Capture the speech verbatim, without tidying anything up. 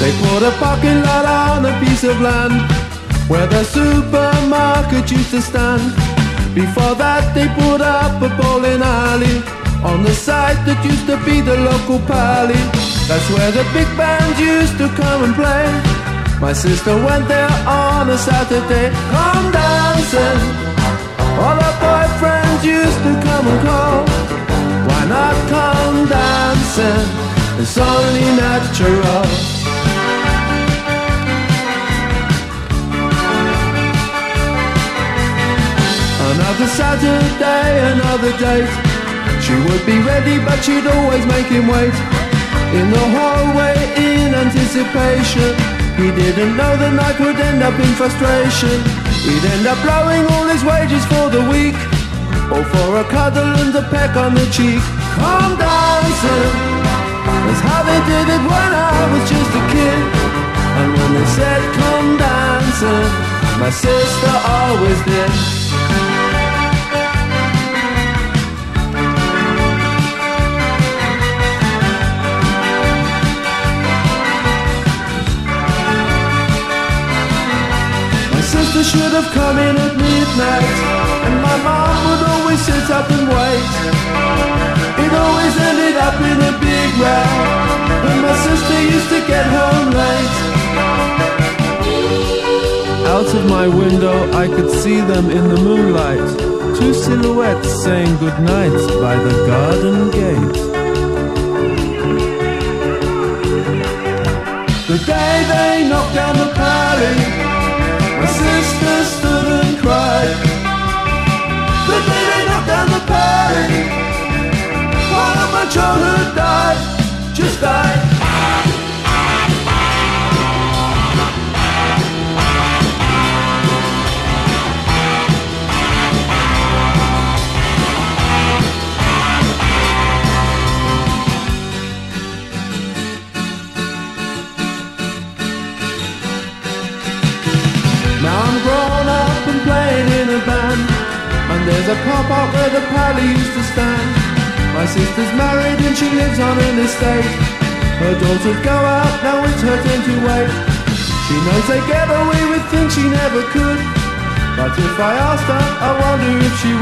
They put a parking lot on a piece of land where the supermarket used to stand. Before that they put up a bowling alley on the site that used to be the local pally. That's where the big bands used to come and play. My sister went there on a Saturday. Come dancing, all her boyfriends used to come and call. Why not come dancing? It's only natural. Another Saturday, another date. She would be ready, but she'd always make him wait in the hallway in anticipation. He didn't know the night would end up in frustration. He'd end up blowing all his wages for the week, or for a cuddle and a peck on the cheek. Come dancing, that's how they did it when I was just a kid. And when they said come dancing, my sister always did. Sister should have come in at midnight, and my mom would always sit up and wait. It always ended up in a big row, and my sister used to get home late. Out of my window I could see them in the moonlight, two silhouettes saying goodnight by the garden gate. The day they knocked down the pally, my sister stood and cried. The day they knocked down the pally, part of my childhood died, just died. Now I'm grown up and playing in a band, and there's a car park where the pally used to stand. My sister's married and she lives on an estate. Her daughters go out, now it's her turn to wait. She knows they get away with things she never could, but if I asked her, I wonder if she